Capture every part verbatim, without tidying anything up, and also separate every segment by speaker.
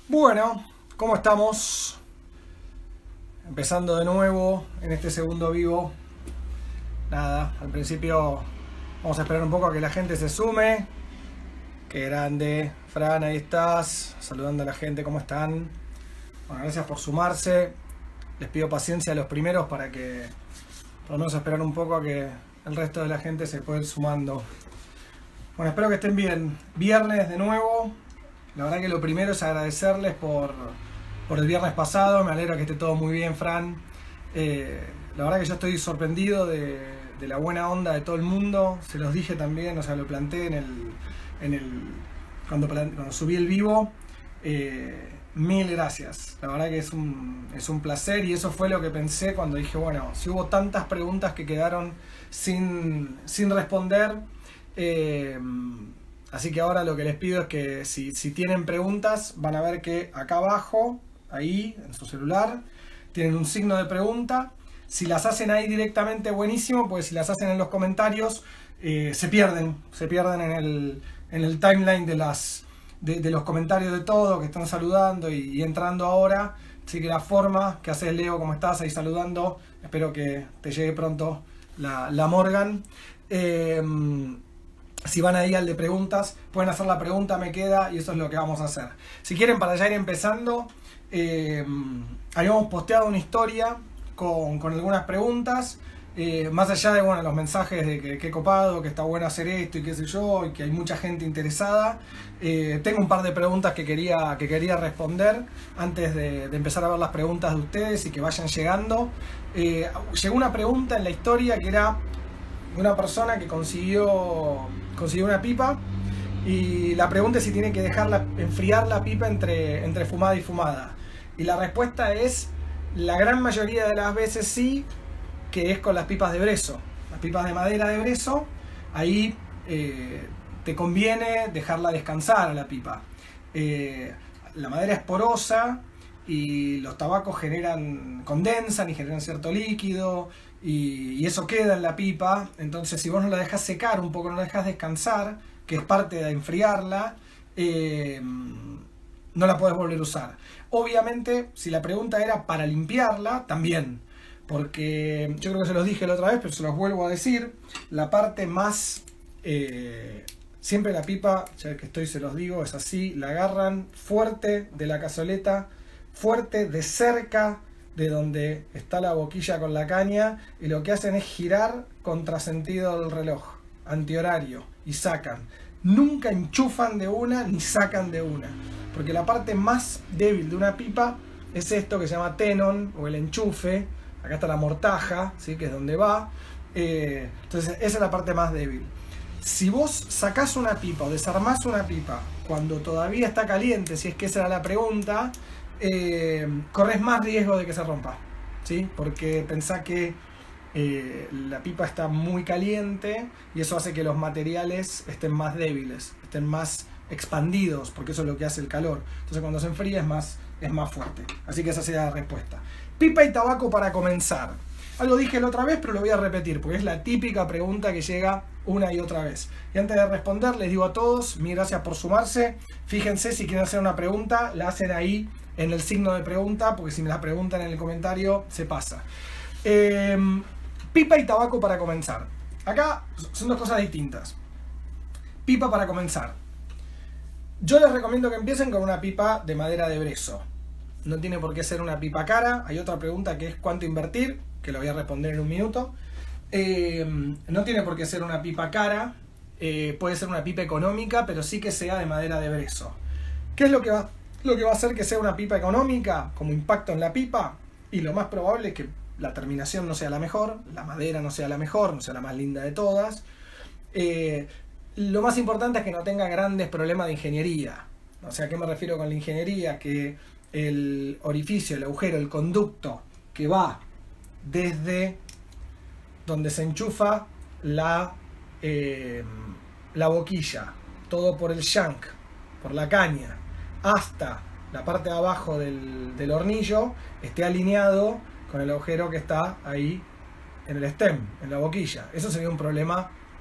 Speaker 1: Bueno, ¿cómo estamos? Empezando de nuevo en este segundo vivo. Nada, al principio vamos a esperar un poco a que la gente se sume. Qué grande. Fran, ahí estás. Saludando a la gente, ¿cómo están? Bueno, gracias por sumarse. Les pido paciencia a los primeros para que podamos esperar un poco a que el resto de la gente se pueda ir sumando. Bueno, espero que estén bien. Viernes de nuevo. La verdad que lo primero es agradecerles por, por el viernes pasado. Me alegra que esté todo muy bien, Fran. Eh, la verdad que yo estoy sorprendido de, de la buena onda de todo el mundo. Se los dije también, o sea, lo planteé en el, en el cuando, cuando subí el vivo. Eh, mil gracias. La verdad que es un, es un placer, y eso fue lo que pensé cuando dije, bueno, si hubo tantas preguntas que quedaron sin, sin responder. Eh, Así que ahora lo que les pido es que si, si tienen preguntas, van a ver que acá abajo, ahí, en su celular, tienen un signo de pregunta. Si las hacen ahí directamente, buenísimo, porque si las hacen en los comentarios, eh, se pierden. Se pierden en el, en el timeline de, las, de, de los comentarios de todo, que están saludando y, y entrando ahora. Así que la forma que haces, Leo, ¿cómo estás? Ahí saludando. Espero que te llegue pronto la, la Morgan. Eh, Si van ahí al de preguntas, pueden hacer la pregunta, me queda, y eso es lo que vamos a hacer. Si quieren, para ya ir empezando, eh, habíamos posteado una historia con, con algunas preguntas, eh, más allá de bueno, los mensajes de que qué copado, que está bueno hacer esto y qué sé yo, y que hay mucha gente interesada. Eh, tengo un par de preguntas que quería, que quería responder antes de, de empezar a ver las preguntas de ustedes y que vayan llegando. Eh, llegó una pregunta en la historia que era una persona que consiguió, consiguió una pipa, y la pregunta es si tiene que dejarla enfriar la pipa entre, entre fumada y fumada. Y la respuesta es, la gran mayoría de las veces sí, que es con las pipas de brezo. Las pipas de madera de brezo, ahí eh, te conviene dejarla descansar a la pipa. Eh, la madera es porosa y los tabacos generan, condensan y generan cierto líquido, y, y eso queda en la pipa. Entonces, si vos no la dejas secar un poco, no la dejas descansar, que es parte de enfriarla, eh, no la podés volver a usar. Obviamente, si la pregunta era para limpiarla, también, porque yo creo que se los dije la otra vez, pero se los vuelvo a decir, la parte más... Eh, siempre la pipa, ya que estoy se los digo, es así, la agarran fuerte de la cazoleta, fuerte de cerca de donde está la boquilla con la caña, y lo que hacen es girar contrasentido del reloj, antihorario, y sacan. Nunca enchufan de una ni sacan de una, porque la parte más débil de una pipa es esto que se llama tenon, o el enchufe. Acá está la mortaja, ¿sí? Que es donde va. Eh, entonces esa es la parte más débil. Si vos sacás una pipa o desarmás una pipa cuando todavía está caliente, si es que esa era la pregunta, eh, corres más riesgo de que se rompa, ¿sí? Porque pensá que eh, la pipa está muy caliente, y eso hace que los materiales estén más débiles, estén más expandidos, porque eso es lo que hace el calor. Entonces cuando se enfría es más, es más fuerte. Así que esa sería la respuesta. Pipa y tabaco para comenzar. Algo dije la otra vez, pero lo voy a repetir, porque es la típica pregunta que llega una y otra vez. Y antes de responder, les digo a todos, mil gracias por sumarse. Fíjense, si quieren hacer una pregunta, la hacen ahí en el signo de pregunta, porque si me la preguntan en el comentario, se pasa. Eh, pipa y tabaco para comenzar. Acá son dos cosas distintas. Pipa para comenzar. Yo les recomiendo que empiecen con una pipa de madera de brezo. No tiene por qué ser una pipa cara. Hay otra pregunta que es cuánto invertir, que lo voy a responder en un minuto. Eh, no tiene por qué ser una pipa cara, eh, puede ser una pipa económica, pero sí que sea de madera de brezo. ¿Qué es lo que va, lo que va a hacer que sea una pipa económica como impacto en la pipa? Y lo más probable es que la terminación no sea la mejor, la madera no sea la mejor, no sea la más linda de todas. Eh, lo más importante es que no tenga grandes problemas de ingeniería. O sea, ¿a qué me refiero con la ingeniería? Que el orificio, el agujero, el conducto que va desde donde se enchufa la, eh, la boquilla, todo por el shank, por la caña, hasta la parte de abajo del, del hornillo, esté alineado con el agujero que está ahí en el stem, en la boquilla. Eso sería un problema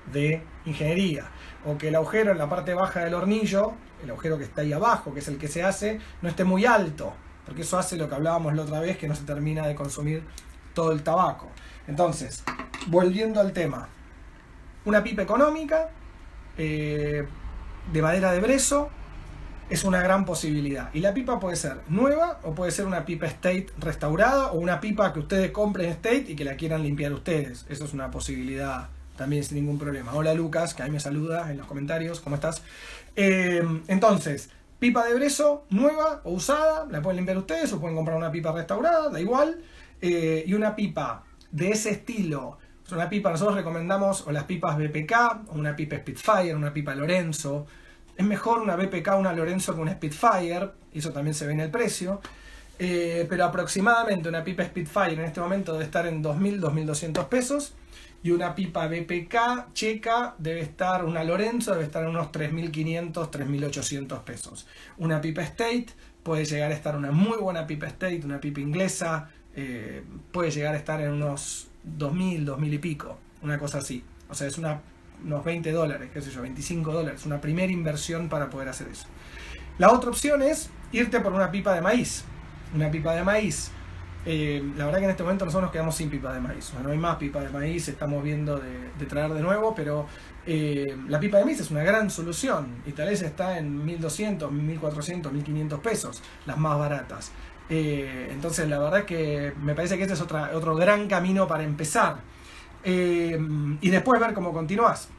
Speaker 1: de ingeniería, o que el agujero en la parte baja del hornillo, el agujero que está ahí abajo, que es el que se hace, no esté muy alto, porque eso hace lo que hablábamos la otra vez, que no se termina de consumir todo el tabaco. Entonces, volviendo al tema, una pipa económica eh, de madera de brezo es una gran posibilidad, y la pipa puede ser nueva o puede ser una pipa State restaurada, o una pipa que ustedes compren State y que la quieran limpiar ustedes. Eso es una posibilidad también sin ningún problema. Hola Lucas, que ahí me saluda en los comentarios, ¿cómo estás? Eh, entonces, pipa de brezo nueva o usada, la pueden limpiar ustedes, o pueden comprar una pipa restaurada, da igual. Eh, y una pipa de ese estilo, una pipa, nosotros recomendamos o las pipas B P K, o una pipa Spitfire, una pipa Lorenzo. Es mejor una B P K, una Lorenzo que una Spitfire, y eso también se ve en el precio. Eh, pero aproximadamente una pipa Spitfire en este momento debe estar en dos mil, dos mil doscientos pesos. Y una pipa B P K checa debe estar, una Lorenzo debe estar en unos tres mil quinientos, tres mil ochocientos pesos. Una pipa State puede llegar a estar, una muy buena pipa State, una pipa inglesa, eh, puede llegar a estar en unos dos mil, dos mil y pico, una cosa así. O sea, es una, unos veinte dólares, qué sé yo, veinticinco dólares, una primera inversión para poder hacer eso. La otra opción es irte por una pipa de maíz. Una pipa de maíz. Eh, la verdad que en este momento nosotros nos quedamos sin pipa de maíz, o sea, no hay más pipa de maíz, estamos viendo de, de traer de nuevo, pero eh, la pipa de maíz es una gran solución y tal vez está en mil doscientos, mil cuatrocientos, mil quinientos pesos, las más baratas. Eh, entonces la verdad que me parece que este es otra, otro gran camino para empezar, eh, y después ver cómo continúas.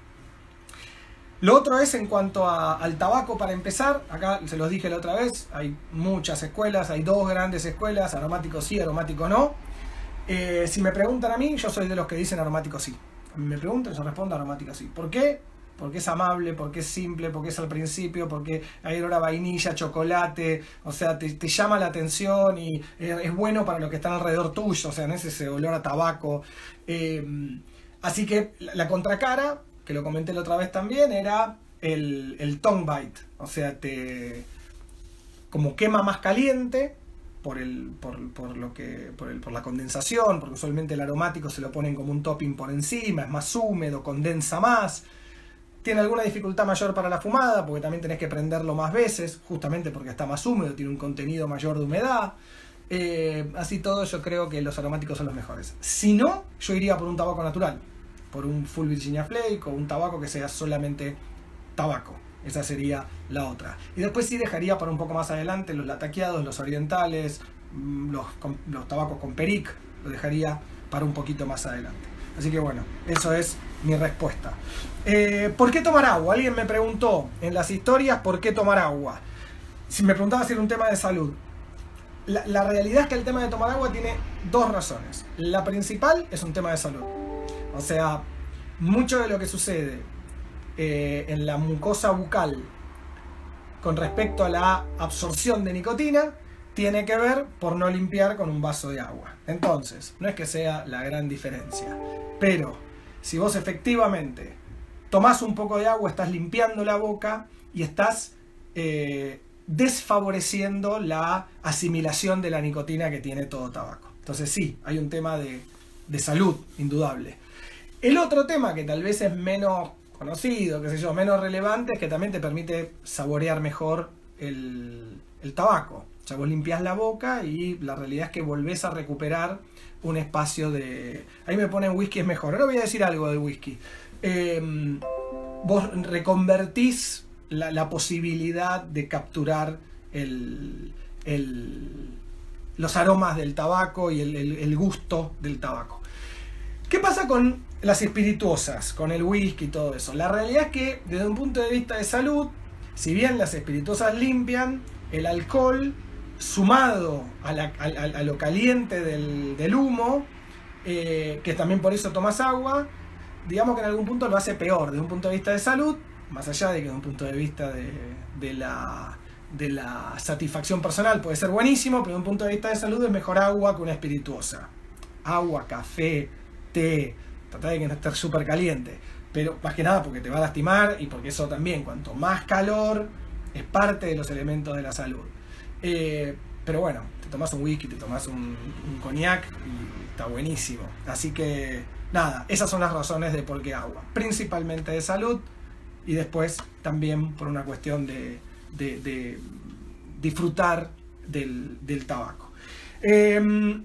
Speaker 1: Lo otro es en cuanto a, al tabaco para empezar. Acá se los dije la otra vez, hay muchas escuelas, hay dos grandes escuelas, aromático sí, aromático no. Eh, si me preguntan a mí, yo soy de los que dicen aromático sí. A mí me preguntan, yo respondo aromático sí. ¿Por qué? Porque es amable, porque es simple, porque es al principio, porque hay olor a vainilla, chocolate, o sea, te, te llama la atención y es, es bueno para los que están alrededor tuyo, o sea, no es ese olor a tabaco. Eh, así que la, la contracara, que lo comenté la otra vez también, era el, el tongue bite, o sea, te como quema más caliente por el por, por lo que por, el, por la condensación, porque usualmente el aromático se lo ponen como un topping por encima, es más húmedo, condensa más, tiene alguna dificultad mayor para la fumada, porque también tenés que prenderlo más veces, justamente porque está más húmedo, tiene un contenido mayor de humedad. Eh, así todo, yo creo que los aromáticos son los mejores. Si no, yo iría por un tabaco natural, por un Full Virginia Flake o un tabaco que sea solamente tabaco. Esa sería la otra. Y después sí dejaría para un poco más adelante los lataqueados, los orientales, los, los tabacos con peric, lo dejaría para un poquito más adelante. Así que bueno, eso es mi respuesta. Eh, ¿Por qué tomar agua? Alguien me preguntó en las historias por qué tomar agua. Si me preguntaba si era un tema de salud. La, la realidad es que el tema de tomar agua tiene dos razones. La principal es un tema de salud. O sea, mucho de lo que sucede eh, en la mucosa bucal con respecto a la absorción de nicotina tiene que ver por no limpiar con un vaso de agua. Entonces, no es que sea la gran diferencia, pero si vos efectivamente tomás un poco de agua, estás limpiando la boca y estás eh, desfavoreciendo la asimilación de la nicotina que tiene todo tabaco. Entonces sí, hay un tema de, de salud, indudable. El otro tema que tal vez es menos conocido, qué sé yo, menos relevante, es que también te permite saborear mejor el, el tabaco. O sea, vos limpiás la boca y la realidad es que volvés a recuperar un espacio de... Ahí me ponen whisky es mejor. Ahora voy a decir algo del whisky. Eh, vos reconvertís la, la posibilidad de capturar el, el, los aromas del tabaco y el, el, el gusto del tabaco. ¿Qué pasa con las espirituosas, con el whisky y todo eso? La realidad es que desde un punto de vista de salud, si bien las espirituosas limpian, el alcohol sumado a, la, a, a lo caliente del, del humo, eh, que también por eso tomas agua, digamos que en algún punto lo hace peor desde un punto de vista de salud, más allá de que desde un punto de vista de, de, la, de la satisfacción personal puede ser buenísimo, pero desde un punto de vista de salud es mejor agua que una espirituosa. Agua, café, té, trata de que no esté súper caliente, pero más que nada porque te va a lastimar y porque eso también, cuanto más calor, es parte de los elementos de la salud. Eh, pero bueno, te tomas un whisky, te tomas un, un coñac y está buenísimo. Así que nada, esas son las razones de por qué agua. Principalmente de salud y después también por una cuestión de, de, de disfrutar del, del tabaco. Eh,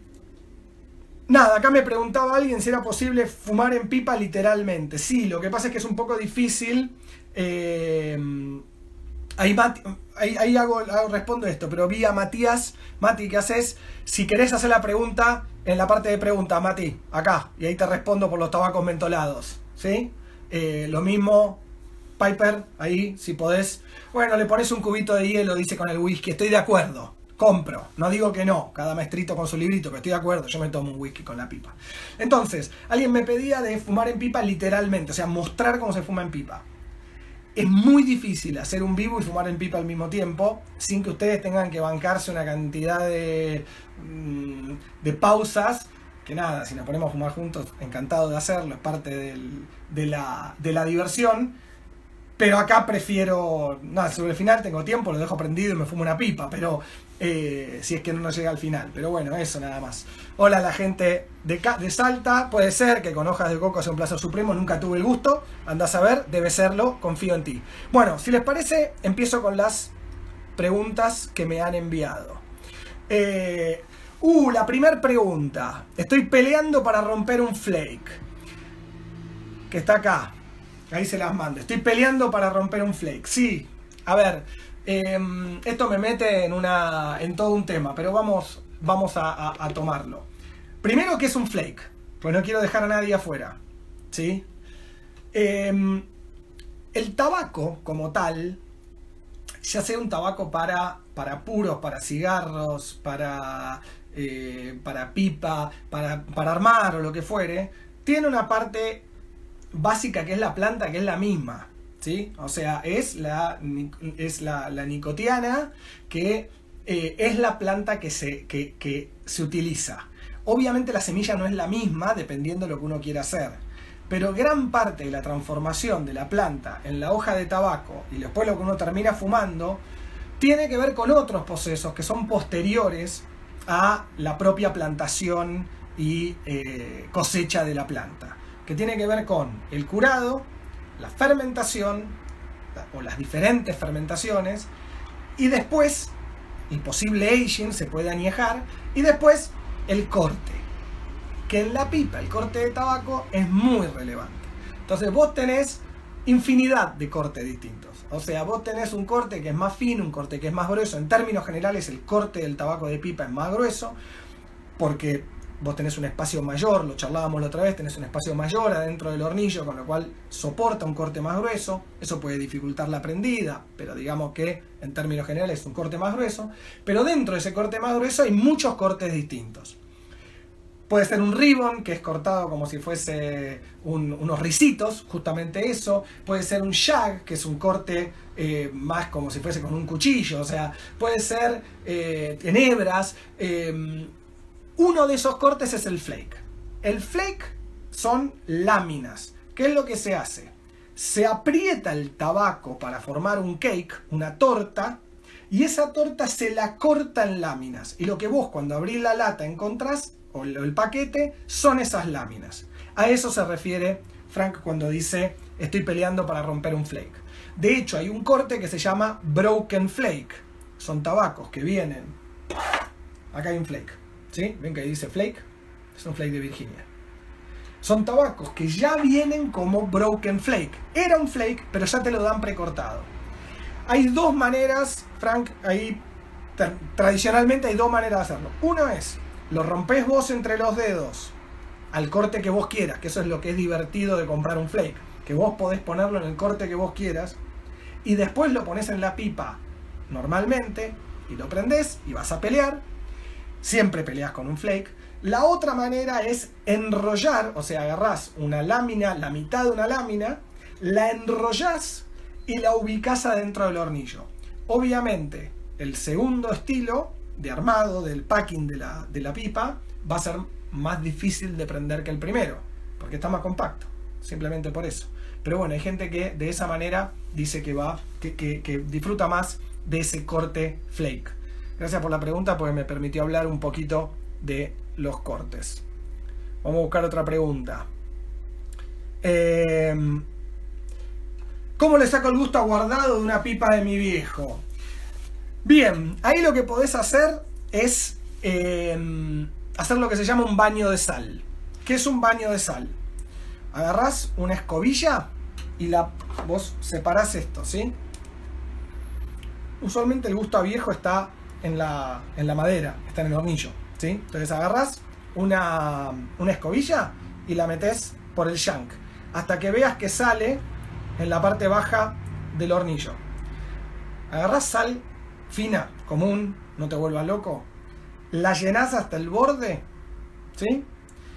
Speaker 1: nada, acá me preguntaba alguien si era posible fumar en pipa literalmente. Sí, lo que pasa es que es un poco difícil. Eh, ahí, Mati, ahí, ahí hago, hago, respondo esto, pero vi a Matías. Mati, ¿qué haces? Si querés hacer la pregunta, en la parte de preguntas, Mati, acá, y ahí te respondo por los tabacos mentolados, ¿sí? Eh, lo mismo, Piper, ahí, si podés. Bueno, le pones un cubito de hielo, dice con el whisky, estoy de acuerdo, compro, no digo que no, cada maestrito con su librito, pero estoy de acuerdo, yo me tomo un whisky con la pipa. Entonces, alguien me pedía de fumar en pipa literalmente, o sea, mostrar cómo se fuma en pipa. Es muy difícil hacer un vivo y fumar en pipa al mismo tiempo sin que ustedes tengan que bancarse una cantidad de, de pausas. Que nada, si nos ponemos a fumar juntos, encantado de hacerlo, es parte del, de, la, de la diversión. Pero acá prefiero, nada, sobre el final tengo tiempo, lo dejo prendido y me fumo una pipa, pero eh, si es que no nos llega al final. Pero bueno, eso nada más. Hola a la gente de, de Salta, puede ser que con hojas de coco sea un placer supremo, nunca tuve el gusto, andás a ver, debe serlo, confío en ti. Bueno, si les parece, empiezo con las preguntas que me han enviado. Eh, uh, la primera pregunta, estoy peleando para romper un flake, que está acá. Ahí se las mando. Estoy peleando para romper un flake. Sí, a ver, eh, esto me mete en una en todo un tema, pero vamos, vamos a, a, a tomarlo. Primero, ¿qué es un flake? Pues no quiero dejar a nadie afuera, ¿sí? Eh, el tabaco, como tal, ya sea un tabaco para, para puros, para cigarros, para, eh, para pipa, para, para armar o lo que fuere, tiene una parte básica que es la planta, que es la misma, ¿sí? O sea, es la, es la, la nicotiana, que eh, es la planta que se, que, que se utiliza. Obviamente la semilla no es la misma, dependiendo de lo que uno quiera hacer, pero gran parte de la transformación de la planta en la hoja de tabaco y después lo que uno termina fumando tiene que ver con otros procesos que son posteriores a la propia plantación y eh, cosecha de la planta, que tiene que ver con el curado, la fermentación o las diferentes fermentaciones, y después el posible aging, se puede añejar, y después el corte, que en la pipa el corte de tabaco es muy relevante. Entonces vos tenés infinidad de cortes distintos, o sea, vos tenés un corte que es más fino, un corte que es más grueso. En términos generales el corte del tabaco de pipa es más grueso porque vos tenés un espacio mayor, lo charlábamos la otra vez, tenés un espacio mayor adentro del hornillo, con lo cual soporta un corte más grueso. Eso puede dificultar la prendida, pero digamos que en términos generales es un corte más grueso. Pero dentro de ese corte más grueso hay muchos cortes distintos. Puede ser un ribbon, que es cortado como si fuese un, unos risitos, justamente eso. Puede ser un shag, que es un corte eh, más como si fuese con un cuchillo. O sea, puede ser eh, en hebras. Eh, Uno de esos cortes es el flake. El flake son láminas. ¿Qué es lo que se hace? Se aprieta el tabaco para formar un cake, una torta, y esa torta se la corta en láminas. Y lo que vos cuando abrís la lata encontrás, o el paquete, son esas láminas. A eso se refiere Frank cuando dice estoy peleando para romper un flake. De hecho, hay un corte que se llama broken flake. Son tabacos que vienen... Acá hay un flake. ¿Sí? ¿Ven que ahí dice flake? Es un flake de Virginia. Son tabacos que ya vienen como broken flake. Era un flake, pero ya te lo dan precortado. Hay dos maneras, Frank, ahí tradicionalmente hay dos maneras de hacerlo. Uno es, lo rompés vos entre los dedos al corte que vos quieras, que eso es lo que es divertido de comprar un flake, que vos podés ponerlo en el corte que vos quieras, y después lo pones en la pipa normalmente, y lo prendés, y vas a pelear. Siempre peleas con un flake. La otra manera es enrollar, o sea, agarrás una lámina, la mitad de una lámina, la enrollás y la ubicás adentro del hornillo. Obviamente, el segundo estilo de armado del packing de la, de la pipa va a ser más difícil de prender que el primero, porque está más compacto, simplemente por eso. Pero bueno, hay gente que de esa manera dice que va, que, que, que disfruta más de ese corte flake. Gracias por la pregunta, porque me permitió hablar un poquito de los cortes. Vamos a buscar otra pregunta. Eh, ¿Cómo le saco el gusto a guardado de una pipa de mi viejo? Bien, ahí lo que podés hacer es eh, hacer lo que se llama un baño de sal. ¿Qué es un baño de sal? Agarrás una escobilla y la, vos separás esto, ¿sí? Usualmente el gusto a viejo está en la, en la madera, está en el hornillo, ¿sí? Entonces agarrás una, una escobilla y la metés por el shank hasta que veas que sale en la parte baja del hornillo. Agarrás sal fina, común, no te vuelvas loco, la llenás hasta el borde, ¿sí?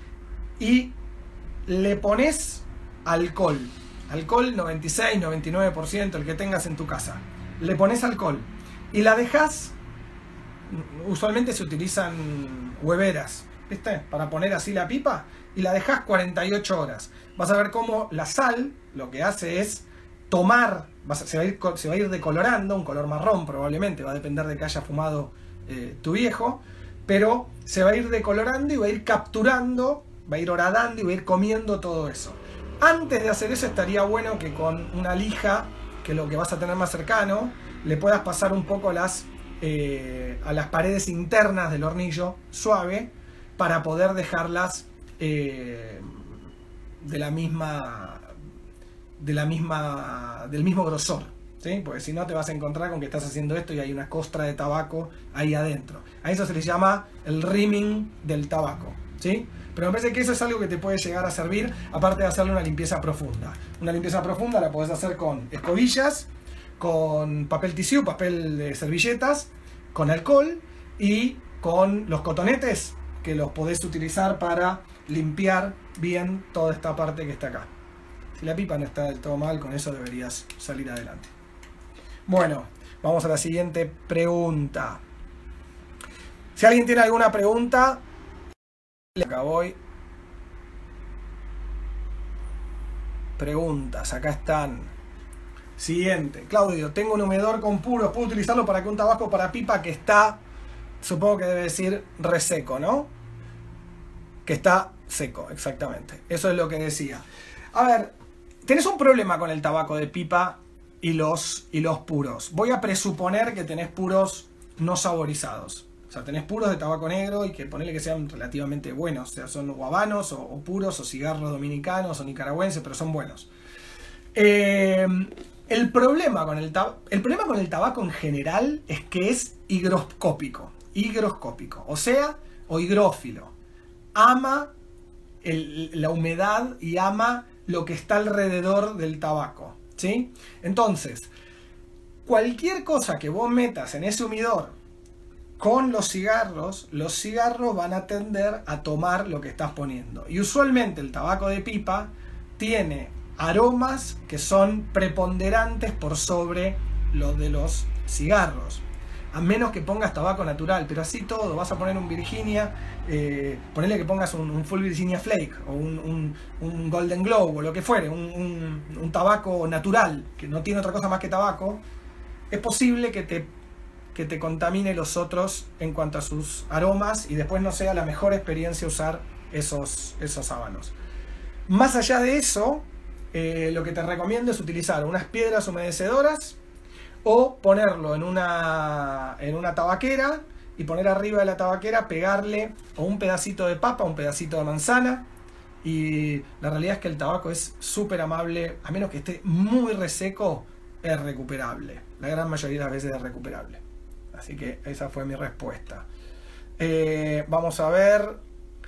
Speaker 1: Y le pones alcohol, alcohol noventa y seis, noventa y nueve por ciento, el que tengas en tu casa. Le pones alcohol y la dejas. Usualmente se utilizan hueveras, ¿viste? Para poner así la pipa, y la dejas cuarenta y ocho horas. Vas a ver cómo la sal lo que hace es tomar, vas a, se, va a ir, se va a ir decolorando, un color marrón probablemente, va a depender de que haya fumado eh, tu viejo, pero se va a ir decolorando y va a ir capturando, va a ir horadando y va a ir comiendo todo eso. Antes de hacer eso estaría bueno que con una lija, que es lo que vas a tener más cercano, le puedas pasar un poco las, eh, a las paredes internas del hornillo suave para poder dejarlas eh, de la misma, de la misma, del mismo grosor, ¿sí? Porque si no te vas a encontrar con que estás haciendo esto y hay una costra de tabaco ahí adentro. A eso se le llama el rimming del tabaco, ¿sí? Pero me parece que eso es algo que te puede llegar a servir, aparte de hacerle una limpieza profunda. Una limpieza profunda la podés hacer con escobillas, con papel tisú, papel de servilletas, con alcohol y con los cotonetes, que los podés utilizar para limpiar bien toda esta parte que está acá. Si la pipa no está del todo mal, con eso deberías salir adelante. Bueno, vamos a la siguiente pregunta. Si alguien tiene alguna pregunta, acá voy. Preguntas, acá están. Siguiente. Claudio, tengo un humedor con puros, ¿puedo utilizarlo para que un tabaco para pipa que está, supongo que debe decir reseco, ¿no? Que está seco, exactamente. Eso es lo que decía. A ver, tenés un problema con el tabaco de pipa y los, y los puros. Voy a presuponer que tenés puros no saborizados. O sea, tenés puros de tabaco negro y que ponele que sean relativamente buenos. O sea, son o habanos o, o puros o cigarros dominicanos o nicaragüenses, pero son buenos. Eh, el, problema con el, el problema con el tabaco en general es que es higroscópico. Higroscópico, o sea, o higrófilo. Ama el, la humedad y ama lo que está alrededor del tabaco, ¿sí? Entonces, cualquier cosa que vos metas en ese humidor con los cigarros, los cigarros van a tender a tomar lo que estás poniendo. Y usualmente el tabaco de pipa tiene aromas que son preponderantes por sobre los de los cigarros. A menos que pongas tabaco natural, pero así todo, vas a poner un Virginia, eh, ponele que pongas un, un Full Virginia Flake o un, un, un Golden Globe o lo que fuere, un, un, un tabaco natural que no tiene otra cosa más que tabaco, es posible que te, que te contamine los otros en cuanto a sus aromas y después no sea la mejor experiencia usar esos, esos habanos. Más allá de eso, eh, lo que te recomiendo es utilizar unas piedras humedecedoras o ponerlo en una, en una tabaquera y poner arriba de la tabaquera, pegarle o un pedacito de papa, un pedacito de manzana. Y la realidad es que el tabaco es súper amable, a menos que esté muy reseco, es recuperable. La gran mayoría de las veces es recuperable. Así que esa fue mi respuesta. Eh, vamos a ver.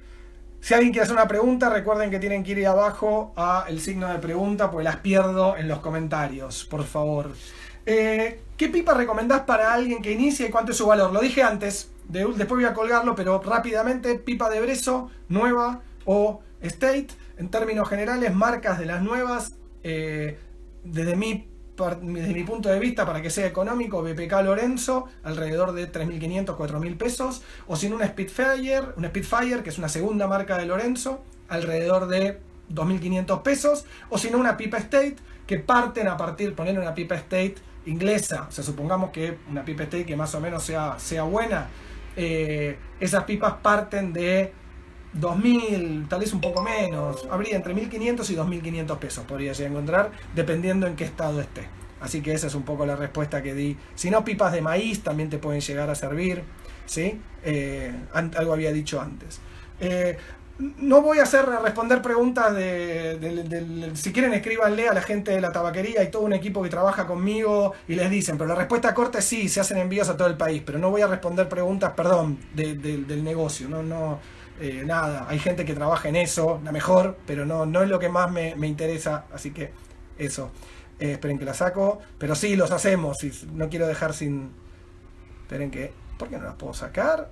Speaker 1: Si alguien quiere hacer una pregunta, recuerden que tienen que ir ahí abajo a el signo de pregunta, porque las pierdo en los comentarios, por favor. Eh, ¿Qué pipa recomendás para alguien que inicia y cuánto es su valor? Lo dije antes, de, después voy a colgarlo, pero rápidamente, pipa de Brezo, nueva o State. En términos generales, marcas de las nuevas, eh, desde, mi, desde mi punto de vista, para que sea económico, B P K Lorenzo, alrededor de tres mil quinientos, cuatro mil pesos, o sin una Spitfire, una Spitfire, que es una segunda marca de Lorenzo, alrededor de dos mil quinientos pesos, o sin una pipa State, que parten a partir, poner una pipa State inglesa, o sea, supongamos que una pipa State que más o menos sea, sea buena, eh, esas pipas parten de dos mil, tal vez un poco menos. Habría entre mil quinientos y dos mil quinientos pesos, podría llegar a encontrar, dependiendo en qué estado esté. Así que esa es un poco la respuesta que di. Si no, pipas de maíz también te pueden llegar a servir, ¿sí? Eh, algo había dicho antes. Eh, no voy a hacer responder preguntas de, de, de, de... Si quieren, escríbanle a la gente de la tabaquería. Hay todo un equipo que trabaja conmigo y les dicen. Pero la respuesta corta es sí, se hacen envíos a todo el país. Pero no voy a responder preguntas, perdón, de, de, del negocio. No, no, eh, nada. Hay gente que trabaja en eso, la mejor, pero no, no es lo que más me, me interesa. Así que eso. Eh, esperen que la saco. Pero sí, los hacemos. Y no quiero dejar sin... Esperen que... ¿Por qué no las puedo sacar?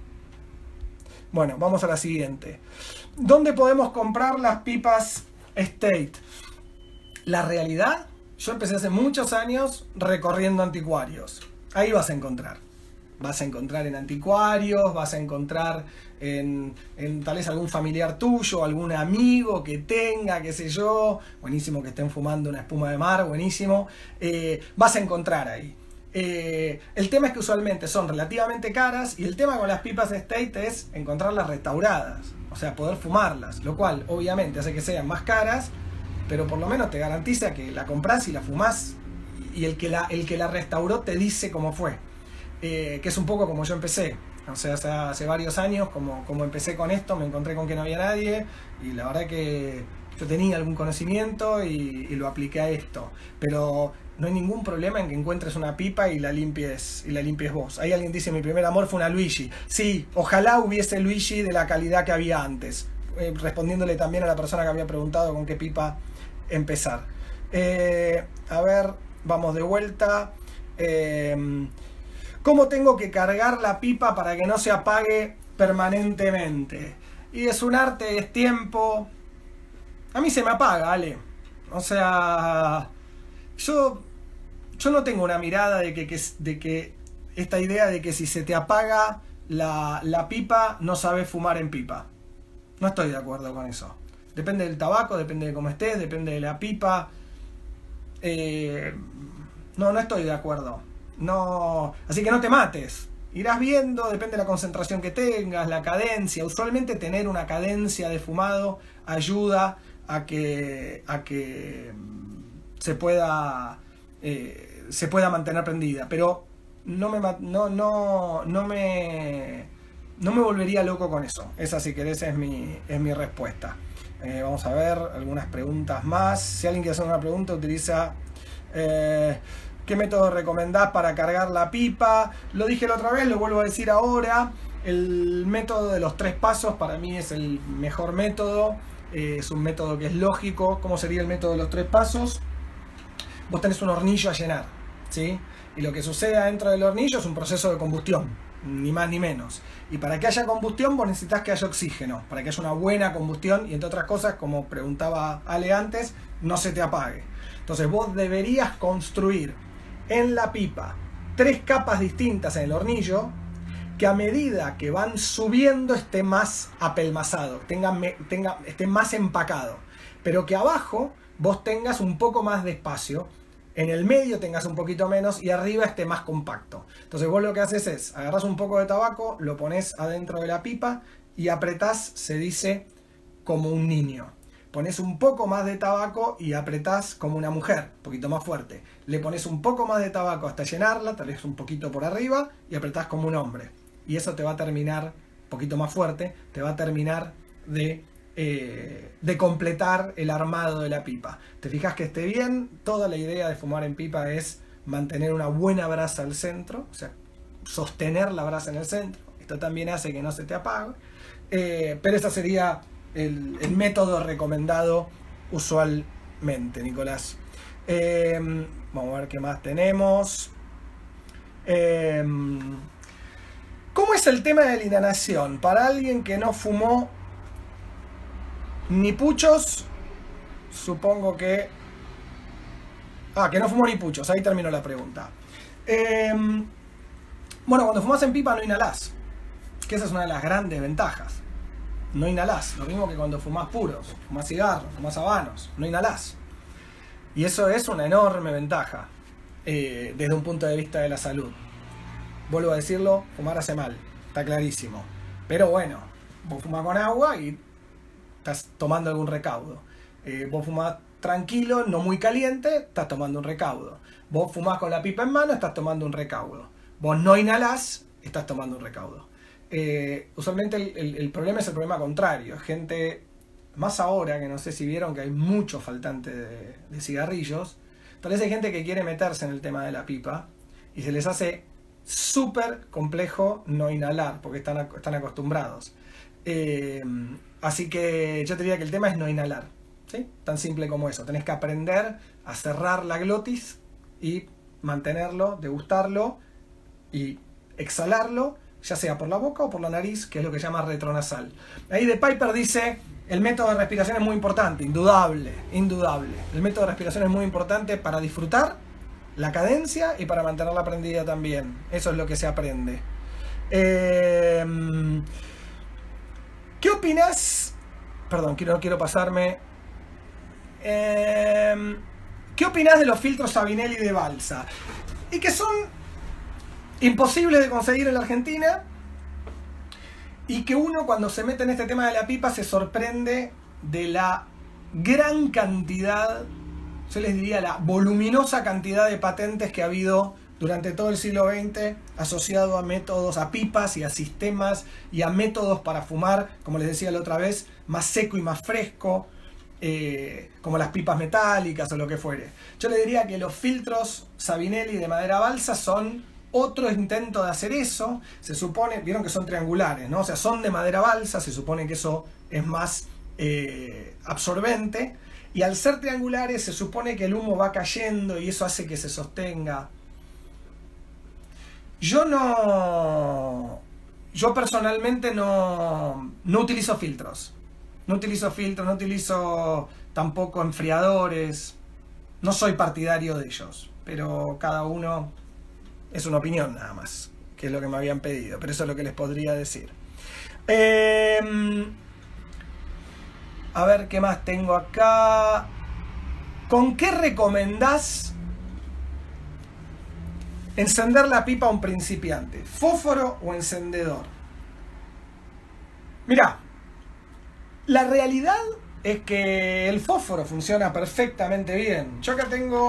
Speaker 1: Bueno, vamos a la siguiente. ¿Dónde podemos comprar las pipas State? La realidad, yo empecé hace muchos años recorriendo anticuarios. Ahí vas a encontrar. Vas a encontrar en anticuarios, vas a encontrar en, en tal vez algún familiar tuyo, algún amigo que tenga, qué sé yo. Buenísimo que estén fumando una espuma de mar, buenísimo. Eh, vas a encontrar ahí. Eh, el tema es que usualmente son relativamente caras y el tema con las pipas State es encontrarlas restauradas, o sea, poder fumarlas, lo cual obviamente hace que sean más caras, pero por lo menos te garantiza que la compras y la fumás y el que la, el que la restauró te dice cómo fue, eh, que es un poco como yo empecé. O sea, hace, hace varios años, como, como empecé con esto, me encontré con que no había nadie y la verdad que yo tenía algún conocimiento y, y lo apliqué a esto, pero no hay ningún problema en que encuentres una pipa y la limpies y la limpies vos. Ahí alguien dice, mi primer amor fue una Luigi. Sí, ojalá hubiese Luigi de la calidad que había antes. Eh, respondiéndole también a la persona que había preguntado con qué pipa empezar. Eh, a ver, vamos de vuelta. Eh, ¿Cómo tengo que cargar la pipa para que no se apague permanentemente? Y es un arte, es tiempo. A mí se me apaga, Ale. O sea... Yo, yo no tengo una mirada de que, que, de que esta idea de que si se te apaga la, la pipa no sabes fumar en pipa. No estoy de acuerdo con eso. Depende del tabaco, depende de cómo estés, depende de la pipa. Eh, no, no estoy de acuerdo. No, así que no te mates. Irás viendo, depende de la concentración que tengas, la cadencia. Usualmente tener una cadencia de fumado ayuda a que... A que se pueda eh, se pueda mantener prendida, pero no me no no no me no me volvería loco con eso. Esa, si querés, es mi es mi respuesta. Eh, vamos a ver algunas preguntas más. Si alguien quiere hacer una pregunta, utiliza eh, ¿qué método recomendás para cargar la pipa? Lo dije la otra vez, lo vuelvo a decir ahora. El método de los tres pasos para mí es el mejor método. Eh, es un método que es lógico. ¿Cómo sería el método de los tres pasos? Vos tenés un hornillo a llenar, ¿sí? Y lo que sucede dentro del hornillo es un proceso de combustión, ni más ni menos. Y para que haya combustión vos necesitas que haya oxígeno, para que haya una buena combustión y, entre otras cosas, como preguntaba Ale antes, no se te apague. Entonces vos deberías construir en la pipa tres capas distintas en el hornillo que a medida que van subiendo esté más apelmazado, tenga, tenga, esté más empacado, pero que abajo vos tengas un poco más de espacio, en el medio tengas un poquito menos y arriba esté más compacto. Entonces vos lo que haces es, agarrás un poco de tabaco, lo pones adentro de la pipa y apretás, se dice, como un niño. Pones un poco más de tabaco y apretás como una mujer, un poquito más fuerte. Le pones un poco más de tabaco hasta llenarla, tal vez un poquito por arriba, y apretás como un hombre. Y eso te va a terminar, un poquito más fuerte, te va a terminar de... Eh, de completar el armado de la pipa. Te fijas que esté bien. Toda la idea de fumar en pipa es mantener una buena brasa al centro, o sea, sostener la brasa en el centro. Esto también hace que no se te apague, eh, pero ese sería el, el método recomendado usualmente, Nicolás. Eh, vamos a ver qué más tenemos. Eh, ¿Cómo es el tema de la inhalación? Para alguien que no fumó ni puchos, supongo que... Ah, que no fumó ni puchos, ahí terminó la pregunta. Eh, bueno, cuando fumas en pipa no inhalás, que esa es una de las grandes ventajas. No inhalás, lo mismo que cuando fumás puros, fumás cigarros, fumás habanos, no inhalás. Y eso es una enorme ventaja, eh, desde un punto de vista de la salud. Vuelvo a decirlo, fumar hace mal, está clarísimo. Pero bueno, vos fumás con agua y estás tomando algún recaudo. Eh, vos fumás tranquilo, no muy caliente, estás tomando un recaudo. Vos fumás con la pipa en mano, estás tomando un recaudo. Vos no inhalás, estás tomando un recaudo. Eh, usualmente el, el, el problema es el problema contrario. Gente, más ahora que no sé si vieron que hay muchos faltantes de, de cigarrillos, tal vez hay gente que quiere meterse en el tema de la pipa y se les hace súper complejo no inhalar porque están, están acostumbrados. Eh, así que yo te diría que el tema es no inhalar, ¿sí? Tan simple como eso. Tenés que aprender a cerrar la glotis y mantenerlo, degustarlo y exhalarlo, ya sea por la boca o por la nariz, que es lo que se llama retronasal. Ahí de Piper dice, el método de respiración es muy importante, indudable, indudable. El método de respiración es muy importante para disfrutar la cadencia y para mantenerla prendida también. Eso es lo que se aprende. Eh, ¿Qué opinas? Perdón, quiero, no quiero pasarme. Eh, ¿Qué opinas de los filtros Savinelli de balsa? Y que son imposibles de conseguir en la Argentina. Y que uno cuando se mete en este tema de la pipa se sorprende de la gran cantidad, yo les diría la voluminosa cantidad de patentes que ha habido durante todo el siglo veinte asociado a métodos, a pipas y a sistemas y a métodos para fumar, como les decía la otra vez, más seco y más fresco, eh, como las pipas metálicas o lo que fuere. Yo les diría que los filtros Savinelli de madera balsa son otro intento de hacer eso. Se supone, vieron que son triangulares, ¿no? O sea, son de madera balsa, se supone que eso es más eh, absorbente. Y al ser triangulares se supone que el humo va cayendo y eso hace que se sostenga. Yo no... Yo personalmente no, no utilizo filtros. No utilizo filtros, no utilizo tampoco enfriadores. No soy partidario de ellos. Pero cada uno... Es una opinión nada más, que es lo que me habían pedido, pero eso es lo que les podría decir. Eh, a ver, ¿qué más tengo acá? ¿Con qué recomendás encender la pipa a un principiante? ¿Fósforo o encendedor? Mirá, la realidad es que el fósforo funciona perfectamente bien. Yo acá tengo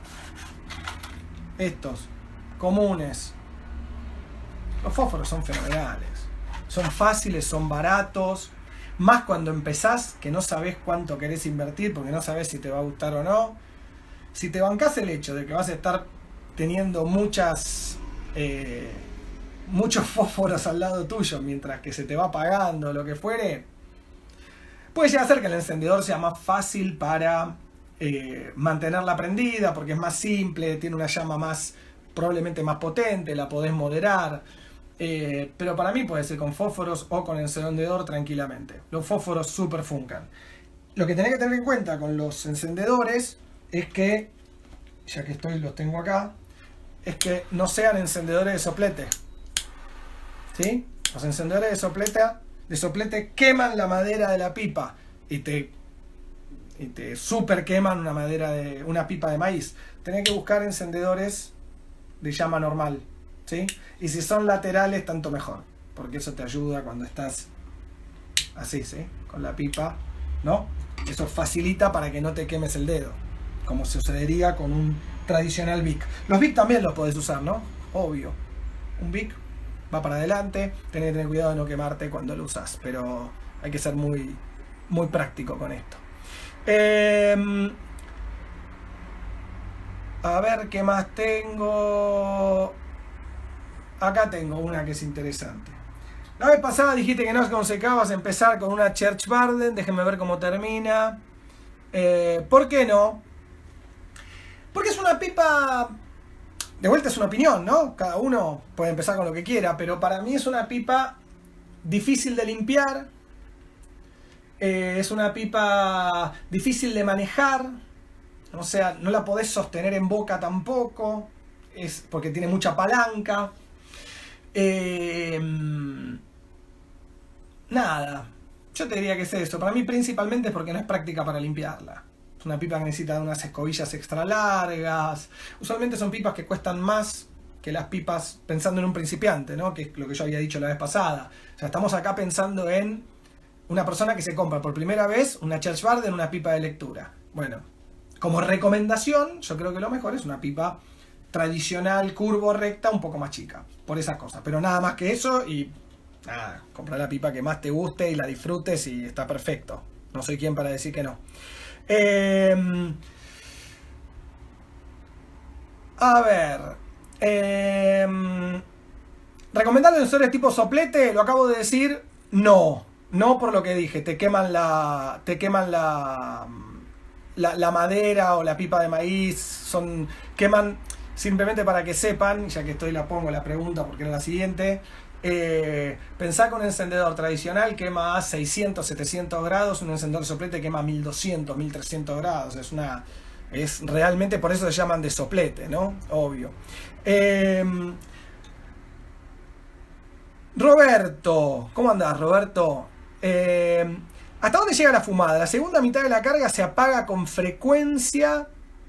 Speaker 1: estos comunes. Los fósforos son fenomenales, son fáciles, son baratos, más cuando empezás que no sabés cuánto querés invertir porque no sabés si te va a gustar o no. Si te bancás el hecho de que vas a estar teniendo muchas eh, muchos fósforos al lado tuyo mientras que se te va apagando o lo que fuere, puede llegar a ser que el encendedor sea más fácil para eh, mantenerla prendida porque es más simple, tiene una llama más probablemente más potente, la podés moderar, eh, pero para mí puede ser con fósforos o con encendedor tranquilamente. Los fósforos super funcan. Lo que tenés que tener en cuenta con los encendedores es que, ya que estoy, los tengo acá, es que no sean encendedores de soplete, ¿sí? Los encendedores de soplete, de soplete queman la madera de la pipa y te, y te super queman una madera de una pipa de maíz. Tenés que buscar encendedores de llama normal, ¿sí? Y si son laterales, tanto mejor, porque eso te ayuda cuando estás así, ¿sí? Con la pipa, ¿no? Eso facilita para que no te quemes el dedo, como sucedería con un tradicional Bic. Los Bic también los podés usar, ¿no? Obvio. Un Bic va para adelante, tenés que tener cuidado de no quemarte cuando lo usas, pero hay que ser muy, muy práctico con esto. Eh... A ver, ¿qué más tengo? Acá tengo una que es interesante. La vez pasada dijiste que no aconsejabas empezar con una Church Warden. Déjenme ver cómo termina. Eh, ¿Por qué no? Porque es una pipa... De vuelta es una opinión, ¿no? Cada uno puede empezar con lo que quiera. Pero para mí es una pipa difícil de limpiar. Eh, es una pipa difícil de manejar. O sea, no la podés sostener en boca tampoco, es porque tiene mucha palanca. Eh, nada, yo te diría que es eso. Para mí principalmente es porque no es práctica para limpiarla. Es una pipa que necesita unas escobillas extra largas. Usualmente son pipas que cuestan más que las pipas, pensando en un principiante, ¿no? Que es lo que yo había dicho la vez pasada. O sea, estamos acá pensando en una persona que se compra por primera vez una Churchwarden, una pipa de lectura. Bueno, como recomendación, yo creo que lo mejor es una pipa tradicional, curvo, recta, un poco más chica, por esas cosas. Pero nada más que eso y nada, comprar la pipa que más te guste y la disfrutes y está perfecto. No soy quien para decir que no. Eh, a ver. Eh, ¿Recomendar sensores tipo soplete? Lo acabo de decir. No. No por lo que dije. Te queman la. Te queman la. La, la madera o la pipa de maíz. Son. Queman. Simplemente para que sepan. Ya que estoy la pongo la pregunta porque era la siguiente. Eh, pensá que un encendedor tradicional quema a seiscientos, setecientos grados, un encendedor soplete quema a mil doscientos, mil trescientos grados. Es una, es realmente, por eso se llaman de soplete, ¿no? Obvio. Eh, Roberto, ¿cómo andás, Roberto? Eh, ¿Hasta dónde llega la fumada? La segunda mitad de la carga se apaga con frecuencia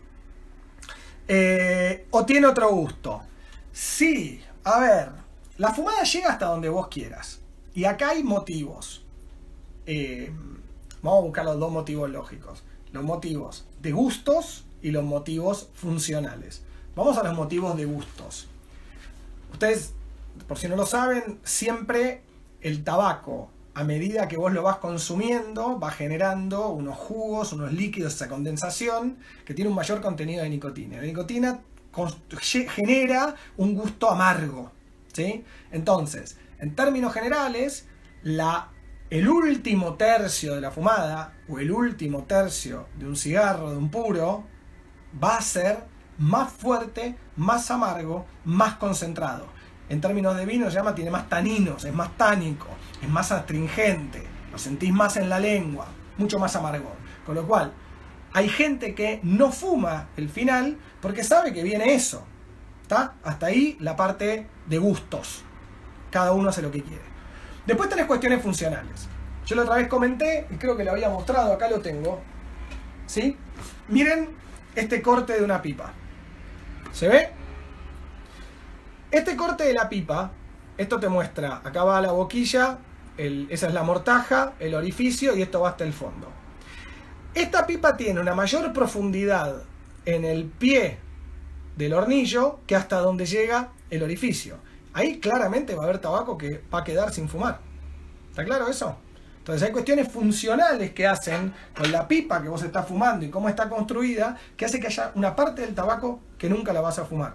Speaker 1: eh, o tiene otro gusto. Sí, a ver. La fumada llega hasta donde vos quieras. Y acá hay motivos. Eh, vamos a buscar los dos motivos lógicos. Los motivos de gustos y los motivos funcionales. Vamos a los motivos de gustos. Ustedes, por si no lo saben, siempre el tabaco, a medida que vos lo vas consumiendo, va generando unos jugos, unos líquidos, esa condensación, que tiene un mayor contenido de nicotina. La nicotina genera un gusto amargo. ¿Sí? Entonces, en términos generales, la, el último tercio de la fumada o el último tercio de un cigarro, de un puro, va a ser más fuerte, más amargo, más concentrado. En términos de vino se llama, tiene más taninos, es más tánico, es más astringente, lo sentís más en la lengua, mucho más amargor. Con lo cual, hay gente que no fuma el final porque sabe que viene eso. ¿Está? Hasta ahí la parte de gustos. Cada uno hace lo que quiere. Después tenés cuestiones funcionales. Yo la otra vez comenté, y creo que lo había mostrado, acá lo tengo. ¿Sí? Miren este corte de una pipa. ¿Se ve? Este corte de la pipa, esto te muestra, acá va la boquilla, el, esa es la mortaja, el orificio, y esto va hasta el fondo. Esta pipa tiene una mayor profundidad en el pie del hornillo que hasta donde llega el orificio. Ahí claramente va a haber tabaco que va a quedar sin fumar. ¿Está claro eso? Entonces hay cuestiones funcionales que hacen con la pipa que vos estás fumando y cómo está construida, que hace que haya una parte del tabaco que nunca la vas a fumar.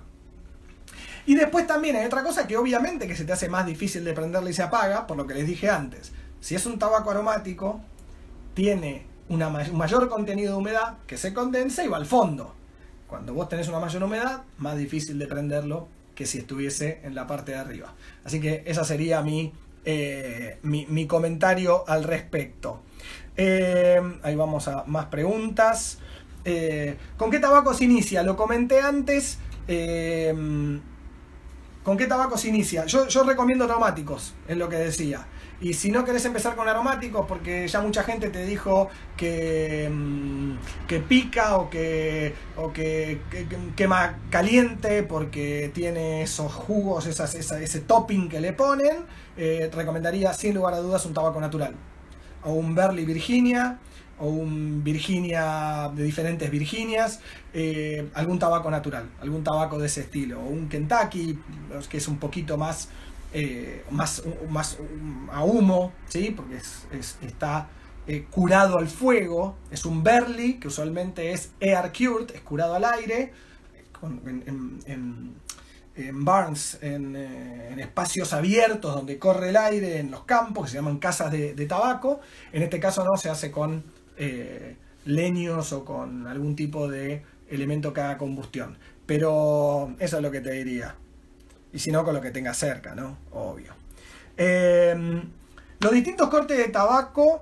Speaker 1: Y después también hay otra cosa que obviamente que se te hace más difícil de prenderla y se apaga, por lo que les dije antes. Si es un tabaco aromático, tiene una may- un mayor contenido de humedad que se condensa y va al fondo. Cuando vos tenés una mayor humedad, más difícil de prenderlo que si estuviese en la parte de arriba. Así que esa sería mi, eh, mi, mi comentario al respecto. Eh, ahí vamos a más preguntas. Eh, ¿Con qué tabaco se inicia? Lo comenté antes. Eh, ¿Con qué tabaco se inicia? Yo, yo recomiendo aromáticos, es lo que decía. Y si no querés empezar con aromáticos, porque ya mucha gente te dijo que, que pica o que, o que, que, que quema caliente porque tiene esos jugos, esas, esa, ese topping que le ponen, eh, recomendaría sin lugar a dudas un tabaco natural. O un Burley Virginia, o un Virginia de diferentes Virginias, eh, algún tabaco natural, algún tabaco de ese estilo. O un Kentucky, que es un poquito más... Eh, más, más a humo, ¿sí? Porque es, es, está eh, curado al fuego. Es un Burley que usualmente es air cured, es curado al aire, con, en, en, en, en barns, en, eh, en espacios abiertos donde corre el aire, en los campos, que se llaman casas de, de tabaco. En este caso no se hace con eh, leños o con algún tipo de elemento que haga combustión. Pero eso es lo que te diría. Y si no, con lo que tenga cerca, ¿no? Obvio. Eh, los distintos cortes de tabaco.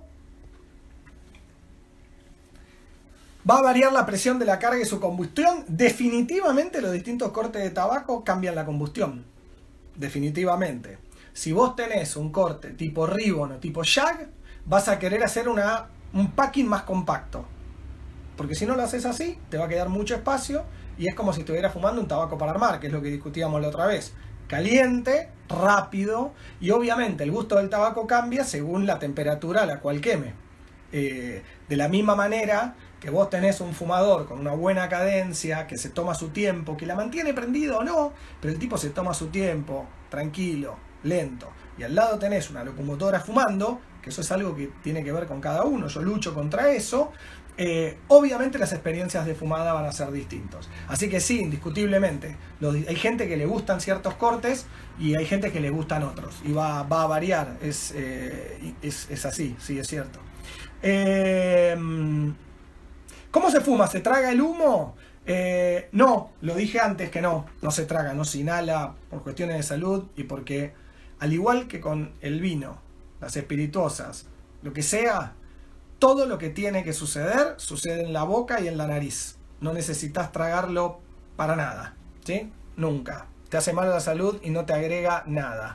Speaker 1: ¿Va a variar la presión de la carga y su combustión? Definitivamente los distintos cortes de tabaco cambian la combustión. Definitivamente. Si vos tenés un corte tipo Ribbon o tipo Shag, vas a querer hacer una, un packing más compacto. Porque si no lo haces así, te va a quedar mucho espacio y es como si estuviera fumando un tabaco para armar, que es lo que discutíamos la otra vez. Caliente, rápido, y obviamente el gusto del tabaco cambia según la temperatura a la cual queme. Eh, de la misma manera que vos tenés un fumador con una buena cadencia, que se toma su tiempo, que la mantiene prendido o no, pero el tipo se toma su tiempo, tranquilo, lento, y al lado tenés una locomotora fumando, que eso es algo que tiene que ver con cada uno, yo lucho contra eso, eh, obviamente las experiencias de fumada van a ser distintos. Así que sí, indiscutiblemente, los, hay gente que le gustan ciertos cortes y hay gente que le gustan otros, y va, va a variar, es, eh, es, es así, sí, es cierto. Eh, ¿Cómo se fuma? ¿Se traga el humo? Eh, no, lo dije antes que no, no se traga, no se inhala por cuestiones de salud y porque, al igual que con el vino, las espirituosas, lo que sea, todo lo que tiene que suceder, sucede en la boca y en la nariz. No necesitas tragarlo para nada, ¿sí? Nunca. Te hace mal a la salud y no te agrega nada.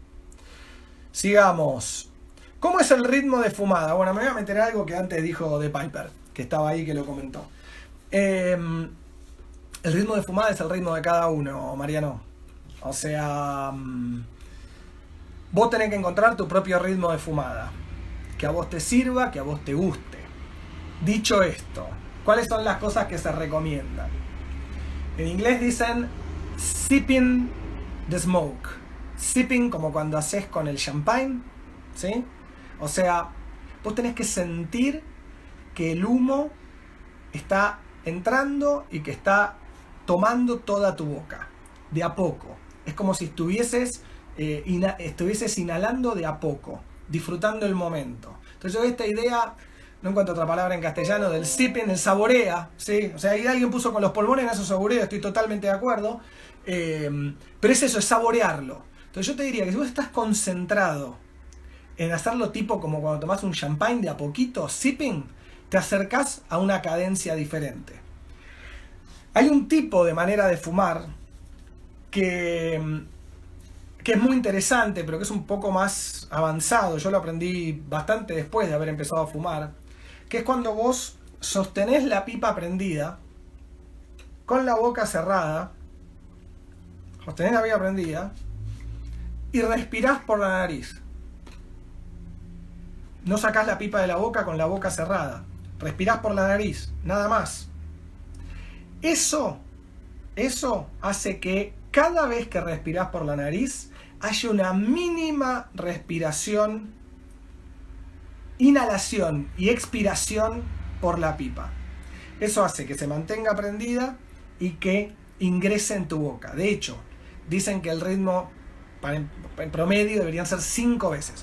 Speaker 1: Sigamos. ¿Cómo es el ritmo de fumada? Bueno, me voy a meter algo que antes dijo The Piper, que estaba ahí, que lo comentó. Eh, el ritmo de fumada es el ritmo de cada uno, Mariano. O sea, vos tenés que encontrar tu propio ritmo de fumada. Que a vos te sirva, que a vos te guste. Dicho esto, ¿cuáles son las cosas que se recomiendan? En inglés dicen sipping the smoke. Sipping como cuando haces con el champagne, ¿sí? O sea, vos tenés que sentir que el humo está entrando y que está tomando toda tu boca, de a poco. Es como si estuvieses, eh, ina estuvieses inhalando de a poco, disfrutando el momento. Entonces yo esta idea, no encuentro otra palabra en castellano, del sipping, el saborea, ¿sí? O sea, ahí alguien puso con los pulmones, eso saborea, estoy totalmente de acuerdo, eh, pero es eso, es saborearlo. Entonces yo te diría que si vos estás concentrado en hacerlo tipo como cuando tomás un champagne de a poquito, sipping, te acercás a una cadencia diferente. Hay un tipo de manera de fumar que, que es muy interesante, pero que es un poco más avanzado. Yo lo aprendí bastante después de haber empezado a fumar, que es cuando vos sostenés la pipa prendida con la boca cerrada, sostenés la pipa prendida y respirás por la nariz. No sacás la pipa de la boca con la boca cerrada. Respirás por la nariz, nada más. Eso, eso hace que cada vez que respirás por la nariz haya una mínima respiración, inhalación y expiración por la pipa. Eso hace que se mantenga prendida y que ingrese en tu boca. De hecho, dicen que el ritmo en promedio deberían ser cinco veces.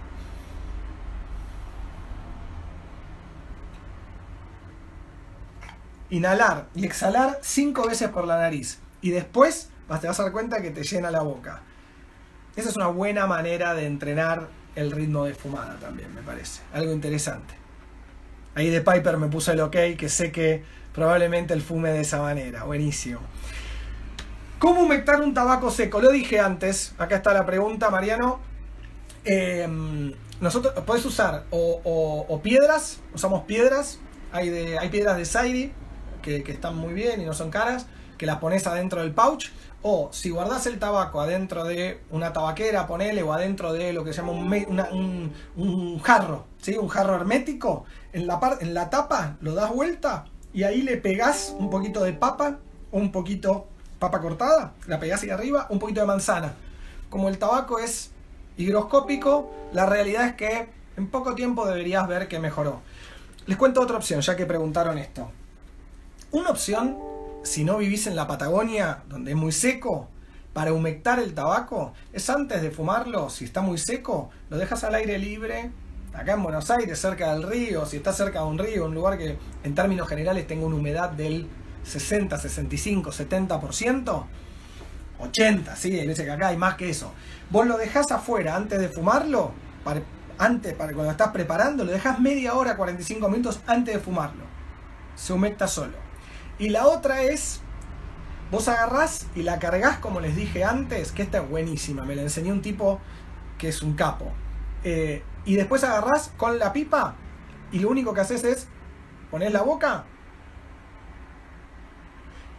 Speaker 1: Inhalar y exhalar cinco veces por la nariz. Y después te vas a dar cuenta que te llena la boca. Esa es una buena manera de entrenar el ritmo de fumada también, me parece. Algo interesante. Ahí The Piper me puso el ok, que sé que probablemente él fume de esa manera. Buenísimo. ¿Cómo humectar un tabaco seco? Lo dije antes. Acá está la pregunta, Mariano. Eh, nosotros podés usar o, o, o piedras. Usamos piedras. Hay, de, hay piedras de Sairi que, que están muy bien y no son caras, que las pones adentro del pouch, o si guardás el tabaco adentro de una tabaquera, ponele, o adentro de lo que se llama un, una, un, un jarro, ¿sí? Un jarro hermético, en la, par, en la tapa lo das vuelta y ahí le pegás un poquito de papa, un poquito papa cortada, la pegás ahí arriba, un poquito de manzana. Como el tabaco es higroscópico, la realidad es que en poco tiempo deberías ver que mejoró. Les cuento otra opción, ya que preguntaron esto. Una opción, si no vivís en la Patagonia, donde es muy seco, para humectar el tabaco, es antes de fumarlo, si está muy seco, lo dejas al aire libre, acá en Buenos Aires, cerca del río, si está cerca de un río, un lugar que en términos generales tenga una humedad del sesenta, sesenta y cinco, setenta por ciento, ochenta, sí, hay veces que acá hay más que eso. Vos lo dejás afuera antes de fumarlo, para, antes, para cuando estás preparando, lo dejas media hora, cuarenta y cinco minutos antes de fumarlo. Se humecta solo. Y la otra es, vos agarrás y la cargás como les dije antes, que esta es buenísima, me la enseñó un tipo que es un capo. Eh, y después agarrás con la pipa y lo único que haces es, ponés la boca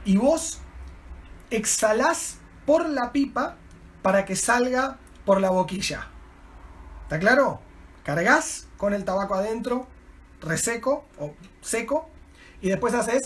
Speaker 1: y vos exhalás por la pipa para que salga por la boquilla. ¿Está claro? Cargas con el tabaco adentro, reseco o seco, y después haces,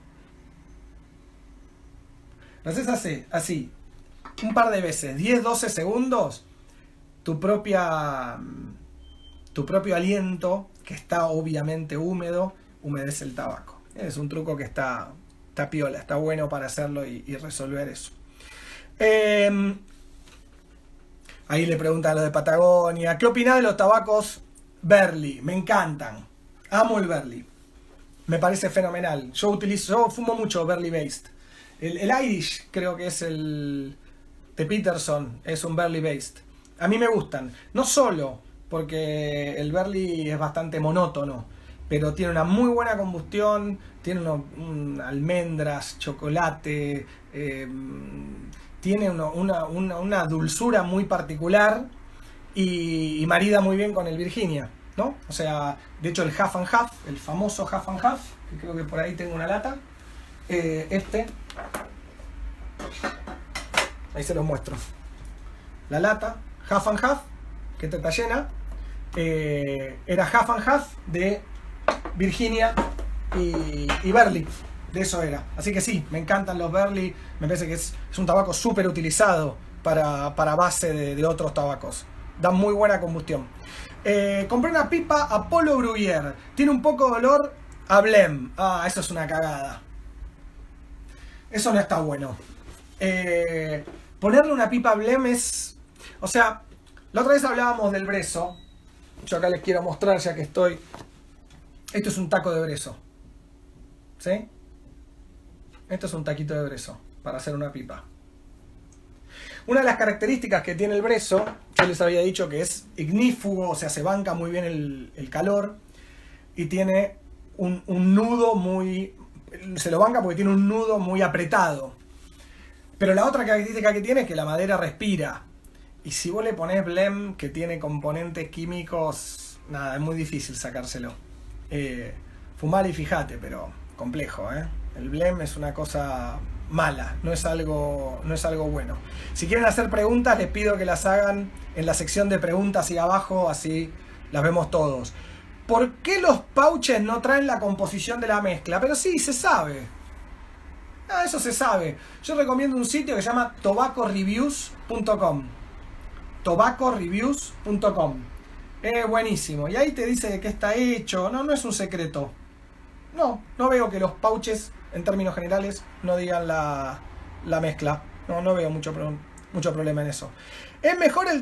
Speaker 1: lo haces así, así, un par de veces, diez a doce segundos, tu propia, tu propio aliento, que está obviamente húmedo, humedece el tabaco. Es un truco que está, está piola, está bueno para hacerlo y, y resolver eso. Eh, ahí le preguntan a los de Patagonia, ¿qué opinás de los tabacos Burley? Me encantan, amo el Burley, me parece fenomenal. Yo utilizo, yo fumo mucho Burley Based. El, el Irish creo que es el de Peterson, es un Burley Based. A mí me gustan, no solo porque el Burley es bastante monótono, pero tiene una muy buena combustión, tiene uno, un, almendras, chocolate, eh, tiene uno, una, una, una dulzura muy particular y, y marida muy bien con el Virginia, ¿no? O sea, de hecho el Half and Half, el famoso Half and Half, que creo que por ahí tengo una lata, eh, este, ahí se los muestro, la lata, Half and Half, que está llena, eh, era Half and Half de Virginia y, y Burley, de eso era. Así que sí, me encantan los Burley, me parece que es, es un tabaco súper utilizado para, para base de, de otros tabacos. Dan muy buena combustión. Eh, compré una pipa Apollo Gruyère, tiene un poco de olor a Blem. Ah, eso es una cagada. Eso no está bueno. Eh, ponerle una pipa Blem es... O sea, la otra vez hablábamos del brezo. Yo acá les quiero mostrar ya que estoy... Esto es un taco de brezo. ¿Sí? Esto es un taquito de brezo para hacer una pipa. Una de las características que tiene el brezo, yo les había dicho que es ignífugo, o sea, se banca muy bien el, el calor y tiene un, un nudo muy... Se lo banca porque tiene un nudo muy apretado. Pero la otra característica que tiene es que la madera respira. Y si vos le ponés Blem, que tiene componentes químicos, nada, es muy difícil sacárselo. Eh, fumar y fíjate, pero complejo, ¿eh? El Blem es una cosa mala, no es algo, no es algo bueno. Si quieren hacer preguntas, les pido que las hagan en la sección de preguntas y abajo, así las vemos todos. ¿Por qué los pouches no traen la composición de la mezcla? Pero sí, se sabe. Ah, eso se sabe. Yo recomiendo un sitio que se llama tobacco reviews punto com. tobacco reviews punto com. Es buenísimo. Y ahí te dice de qué está hecho. No, no es un secreto. No, no veo que los pouches, en términos generales, no digan la, la mezcla. No, no veo mucho, mucho problema en eso. ¿Es mejor el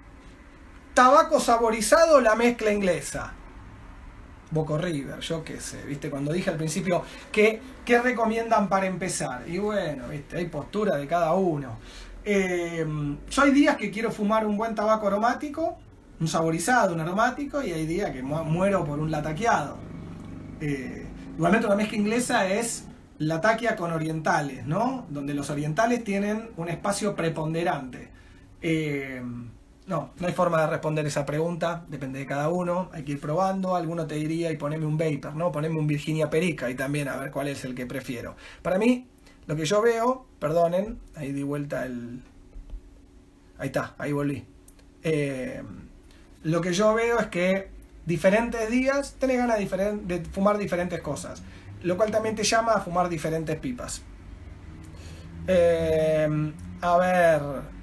Speaker 1: tabaco saborizado o la mezcla inglesa? Boco River, yo qué sé, viste, cuando dije al principio que, ¿qué recomiendan para empezar? Y bueno, viste, hay postura de cada uno. Eh, yo hay días que quiero fumar un buen tabaco aromático, un saborizado, un aromático, y hay días que mu muero por un lataqueado. Eh, igualmente una mezcla inglesa es lataquia con orientales, ¿no? Donde los orientales tienen un espacio preponderante. Eh, No, no hay forma de responder esa pregunta, depende de cada uno, hay que ir probando. Alguno te diría, y poneme un Vapor, ¿no? Poneme un Virginia Perica y también a ver cuál es el que prefiero. Para mí, lo que yo veo, perdonen, ahí di vuelta el... Ahí está, ahí volví. Eh, lo que yo veo es que diferentes días tenés ganas de, de fumar diferentes cosas, lo cual también te llama a fumar diferentes pipas. Eh, a ver...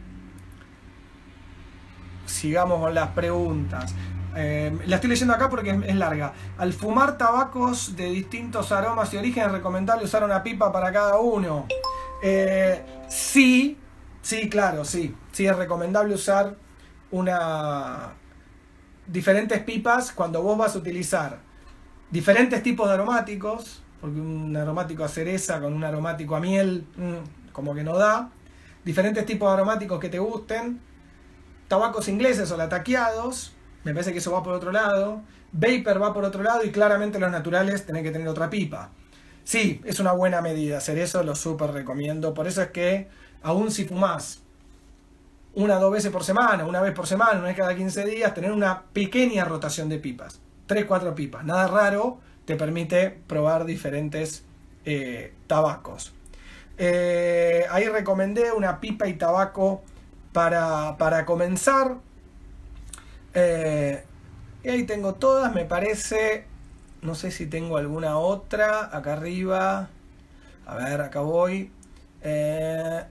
Speaker 1: Sigamos con las preguntas. Eh, la estoy leyendo acá porque es, es larga. Al fumar tabacos de distintos aromas y orígenes, ¿es recomendable usar una pipa para cada uno? Eh, sí, sí, claro, sí. Sí, es recomendable usar una diferentes pipas cuando vos vas a utilizar diferentes tipos de aromáticos, porque un aromático a cereza con un aromático a miel, mmm, como que no da. Diferentes tipos de aromáticos que te gusten. Tabacos ingleses o lataqueados, me parece que eso va por otro lado. Vapor va por otro lado y claramente los naturales tienen que tener otra pipa. Sí, es una buena medida hacer eso, lo súper recomiendo. Por eso es que, aún si fumás una o dos veces por semana, una vez por semana, una vez cada quince días, tener una pequeña rotación de pipas. tres, cuatro pipas. Nada raro, te permite probar diferentes eh, tabacos. Eh, ahí recomendé una pipa y tabaco para, para comenzar. Eh, y ahí tengo todas, me parece. No sé si tengo alguna otra. Acá arriba. A ver, acá voy. Eh,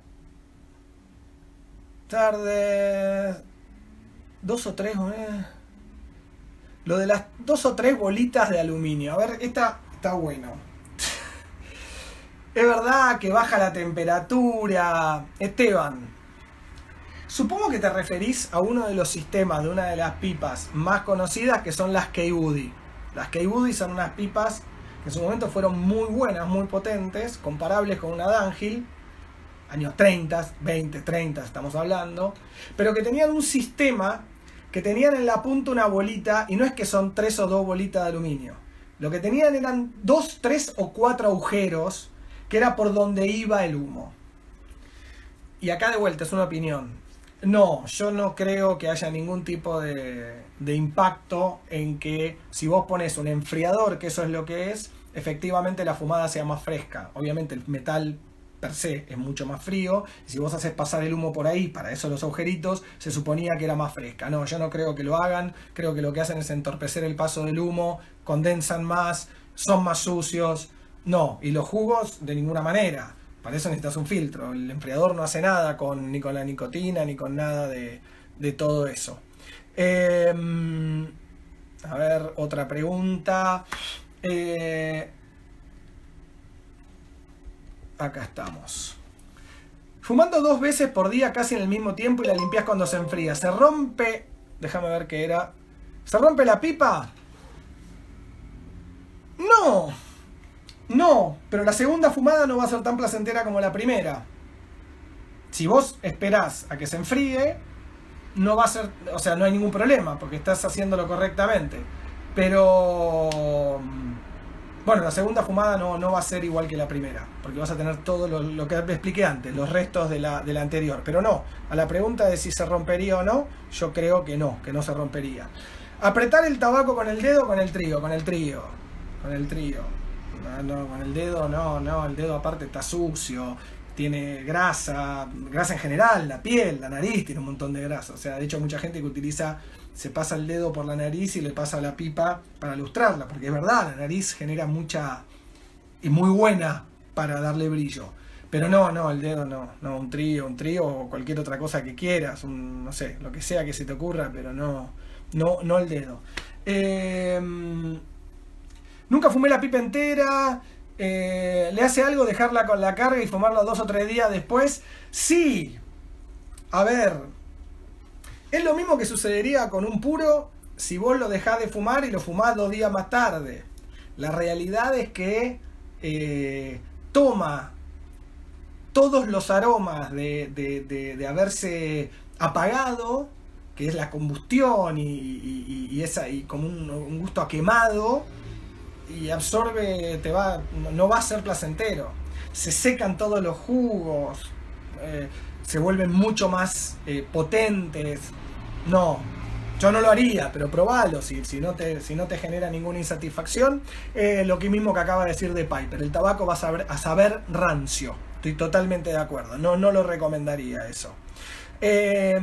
Speaker 1: tarde. Dos o tres. Eh. Lo de las dos o tres bolitas de aluminio. A ver, esta está bueno. Es verdad que baja la temperatura. Esteban, supongo que te referís a uno de los sistemas de una de las pipas más conocidas, que son las K-Buddy. Las K-Buddy son unas pipas que en su momento fueron muy buenas, muy potentes, comparables con una Dunhill, años treinta, veinte, treinta estamos hablando, pero que tenían un sistema que tenían en la punta una bolita, y no es que son tres o dos bolitas de aluminio. Lo que tenían eran dos, tres o cuatro agujeros, que era por donde iba el humo. Y acá de vuelta es una opinión. No, yo no creo que haya ningún tipo de, de impacto en que si vos pones un enfriador, que eso es lo que es, efectivamente la fumada sea más fresca. Obviamente el metal per se es mucho más frío, y si vos haces pasar el humo por ahí, para eso los agujeritos, se suponía que era más fresca. No, yo no creo que lo hagan, creo que lo que hacen es entorpecer el paso del humo, condensan más, son más sucios. No, y los jugos de ninguna manera. Para eso necesitas un filtro. El enfriador no hace nada con, ni con la nicotina, ni con nada de, de todo eso. Eh, a ver, otra pregunta. Eh, acá estamos. Fumando dos veces por día casi en el mismo tiempo y la limpias cuando se enfría. ¿Se rompe? Déjame ver qué era. ¿Se rompe la pipa? No. No, pero la segunda fumada no va a ser tan placentera como la primera. Si vos esperás a que se enfríe, no va a ser, o sea, no hay ningún problema, porque estás haciéndolo correctamente. Pero bueno, la segunda fumada no, no va a ser igual que la primera, porque vas a tener todo lo, lo que me expliqué antes, los restos de la, de la anterior. Pero no, a la pregunta de si se rompería o no, yo creo que no, que no se rompería. Apretar el tabaco con el dedo o con el trío, con el trío, con el trío. No, no, con el dedo no, no, el dedo aparte está sucio, tiene grasa, grasa en general, la piel, la nariz tiene un montón de grasa. O sea, de hecho hay mucha gente que utiliza, se pasa el dedo por la nariz y le pasa la pipa para lustrarla, porque es verdad, la nariz genera mucha y muy buena para darle brillo. Pero no, no, el dedo no, no, un trío, un trío o cualquier otra cosa que quieras, un, no sé, lo que sea que se te ocurra, pero no, no, no el dedo. Eh... Nunca fumé la pipa entera. Eh, ¿Le hace algo dejarla con la carga y fumarla dos o tres días después? Sí. A ver. Es lo mismo que sucedería con un puro si vos lo dejás de fumar y lo fumás dos días más tarde. La realidad es que eh, toma todos los aromas de, de, de, de haberse apagado, que es la combustión y, y, y, esa, y como un, un gusto a quemado, y absorbe, te va, no va a ser placentero. Se secan todos los jugos, eh, se vuelven mucho más eh, potentes. No, yo no lo haría, pero probalo si, si, no, te, si no te genera ninguna insatisfacción. Eh, lo que mismo que acaba de decir de Piper, el tabaco va a saber, a saber rancio. Estoy totalmente de acuerdo, no, no lo recomendaría eso. Eh,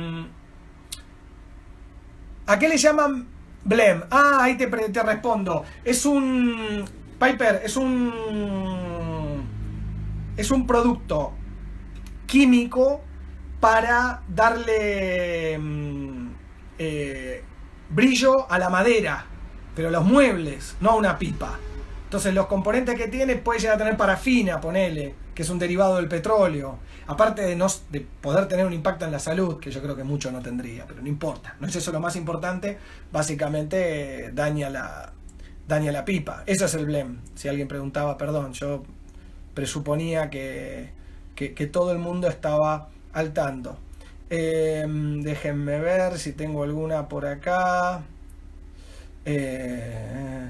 Speaker 1: ¿A qué le llaman blem? Ah, ahí te, te respondo. Es un... Piper, es un... Es un producto químico para darle eh, brillo a la madera, pero a los muebles, no a una pipa. Entonces los componentes que tiene puede llegar a tener parafina, ponele, que es un derivado del petróleo. Aparte de, no, de poder tener un impacto en la salud, que yo creo que mucho no tendría, pero no importa. No es eso lo más importante, básicamente eh, daña, la, daña la pipa. Eso es el blem. Si alguien preguntaba, perdón, yo presuponía que, que, que todo el mundo estaba al tanto. Eh, déjenme ver si tengo alguna por acá. Eh,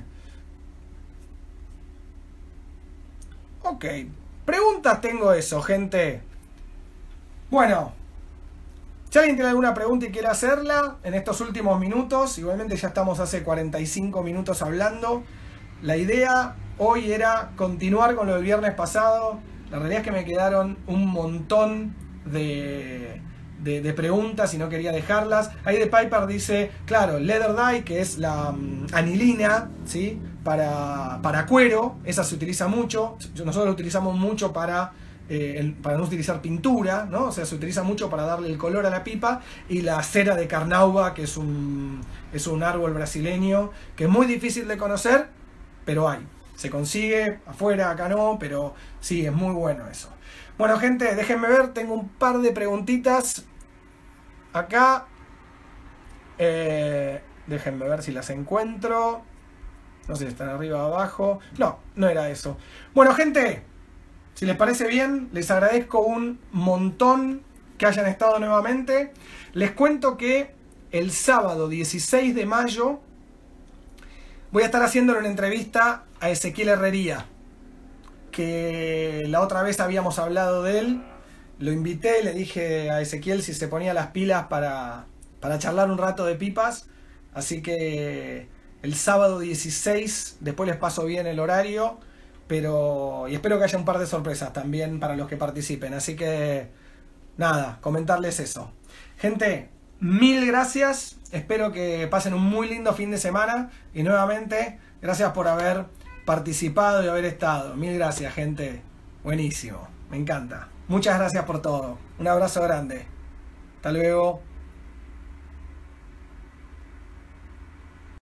Speaker 1: ok. Preguntas tengo eso, gente. Bueno, si alguien tiene alguna pregunta y quiere hacerla en estos últimos minutos, igualmente ya estamos hace cuarenta y cinco minutos hablando. La idea hoy era continuar con lo del viernes pasado, La realidad es que me quedaron un montón de, de, de preguntas y no quería dejarlas. Ahí de Piper dice, claro, leather dye, que es la um, anilina, ¿sí? Para, para cuero, esa se utiliza mucho. Nosotros la utilizamos mucho para... Eh, el, para no utilizar pintura, ¿no? O sea, se utiliza mucho para darle el color a la pipa. Y la cera de carnauba, que es un, es un árbol brasileño que es muy difícil de conocer, pero hay. Se consigue afuera, acá no, pero sí, es muy bueno eso. Bueno, gente, déjenme ver, tengo un par de preguntitas acá. Eh, déjenme ver si las encuentro. No sé si están arriba o abajo. No, no era eso. Bueno, gente, si les parece bien, les agradezco un montón que hayan estado nuevamente. Les cuento que el sábado dieciséis de mayo voy a estar haciéndole una entrevista a Ezequiel Herrería, que la otra vez habíamos hablado de él. Lo invité, le dije a Ezequiel si se ponía las pilas para, para charlar un rato de pipas. Así que el sábado dieciséis, después les paso bien el horario. Pero, y espero que haya un par de sorpresas también para los que participen. Así que, nada, comentarles eso. Gente, mil gracias. Espero que pasen un muy lindo fin de semana. Y nuevamente, gracias por haber participado y haber estado. Mil gracias, gente. Buenísimo. Me encanta. Muchas gracias por todo. Un abrazo grande. Hasta luego.